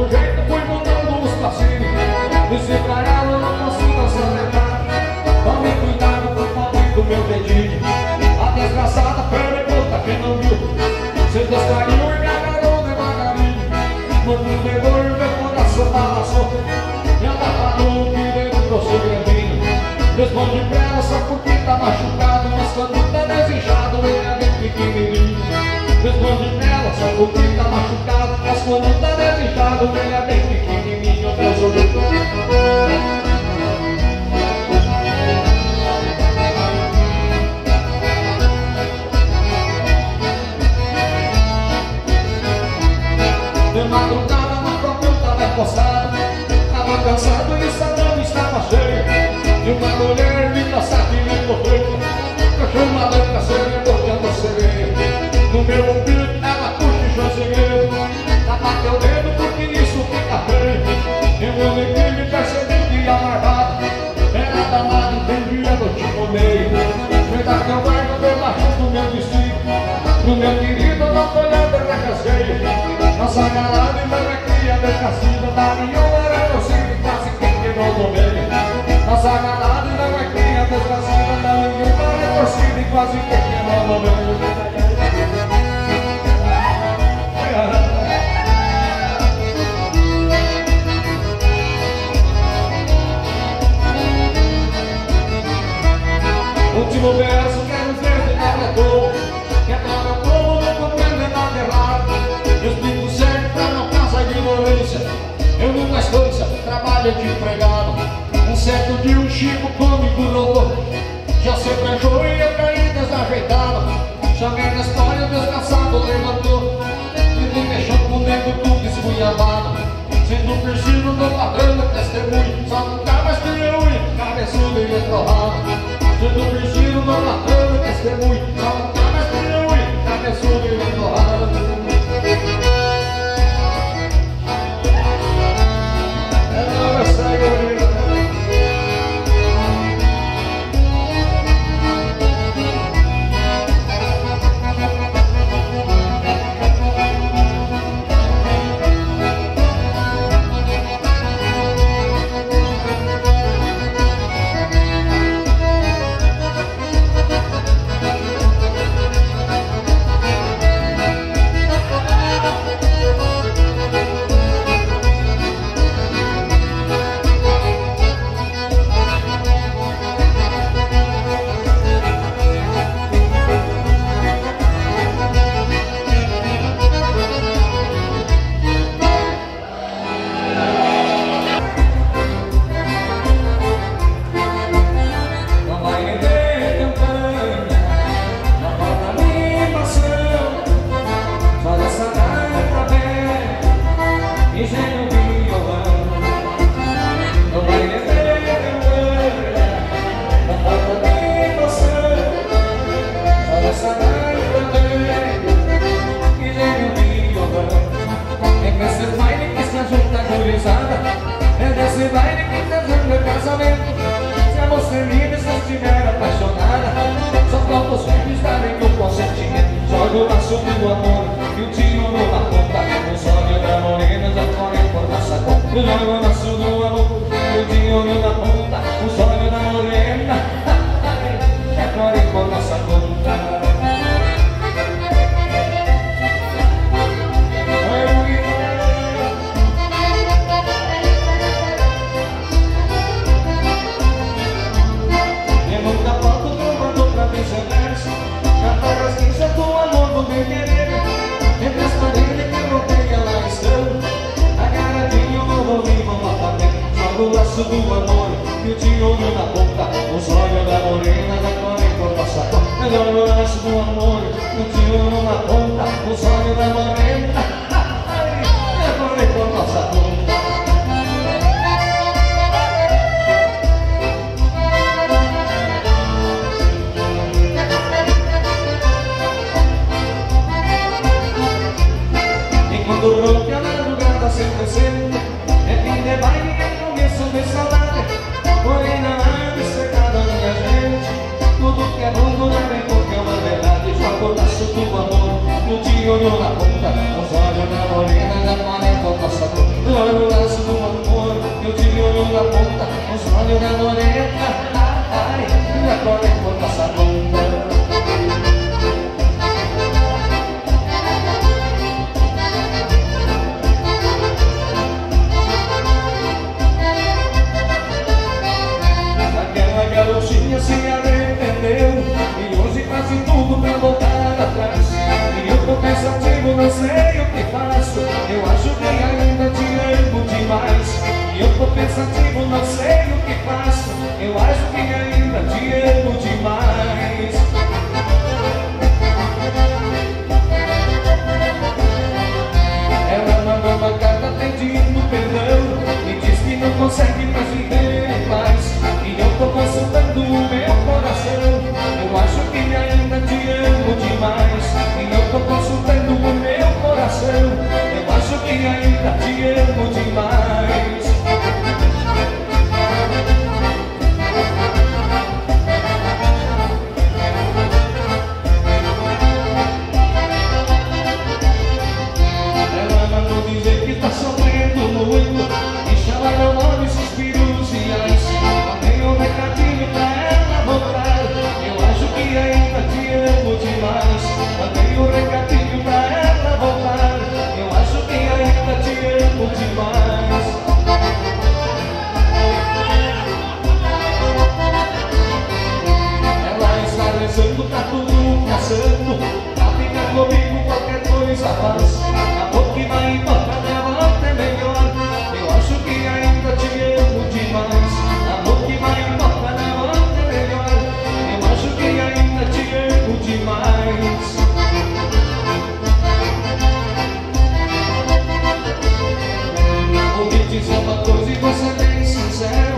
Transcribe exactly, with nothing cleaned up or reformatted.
mesmo jeito fui mudando os passinhos. Disse pra ela, eu não consigo acelerar. Tome cuidado com o pobre do meu dedinho. A desgraçada pergunta quem não viu. Você descaiu e me agarrou devagarinho. Quando pegou e meu coração balançou. E ela falou que dentro do segredinho. Responde pra ela só porque tá machucado. Mas quando tá desinchado ele é bem pequenininho. Responde pra ela só porque tá machucado. Mas quando tá desinchado ele é bem pequenininho. Meu jogo. De madrugada na copa eu tava encostado. Tava cansado e o salão estava cheio. E uma mulher me passasse e me correu. Eu chamo a louca sereia, botando a sereia. No meu ouvido ela cochichou segredo. Ela bateu o dedo porque isso fica feio. Eu liguei e me percebi que a marvada era danada, entendia do tipo meio. Verdade que eu guardo debaixo do meu vestido. No meu querido eu não tô olhando a recasqueia. Nossa galada e não é cria de cacilda. Da nenhuma era torcida, quase quem quebrou no meio. Nossa galada e não é cria de cacilda. Da nenhuma era torcida e quase quem quebrou no meio. Último verso, quero ver de nada que é para o povo não compreender nada errado. Eu explico certo pra não causar ignorância. Eu nunca escansa, trabalho de empregado. Um certo dia um Chico comigo rolou. Já se pranchou e eu caí desajeitado. Chamei na história, o desgraçado levantou e me deixou com o dedo tudo esculhambado. Sendo perdido no padrão do testemunho. Só nunca mais tinha unha, cabeçudo e entorrado. Sendo perdido no padrão do testemunho. Só nunca mais tinha unha, cabeçudo e entorrado. demais. Ela está rezando, tá tudo caçando, pra ficar comigo qualquer coisa faz. Amor que vai embora dela até melhor, eu acho que ainda te amo demais. Amor que vai embora dela até melhor, eu acho que ainda te amo demais. Vou me dizer uma coisa e você bem sincero,